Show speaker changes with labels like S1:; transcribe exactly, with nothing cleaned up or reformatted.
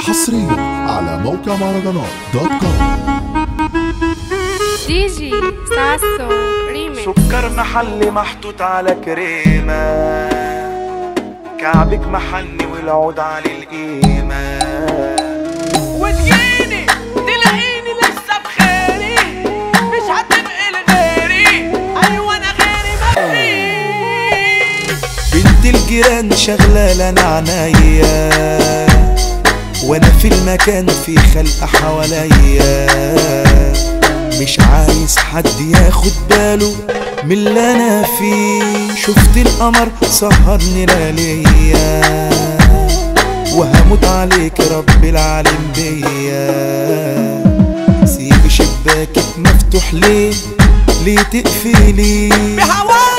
S1: حصريا على موقع مهرجانات دوت كوم.
S2: دي جي ساسو ريميكس.
S3: سكر محلي محطوط على كريمة، كعبك محني والعود على القيمة،
S4: وتجيني تلاقيني لسه بخيري، مش هتبقي لغيري، ايوه انا غيري مفيش.
S3: بنت الجيران شغلة انا عنايا، وانا في المكان في خلق حواليا، مش عايز حد ياخد باله من اللي انا فيه. شفت القمر سهرني لياليا، وهموت عليك رب العالم بيا. سيب شباكك مفتوح ليه، ليه تقفلي
S4: بهواك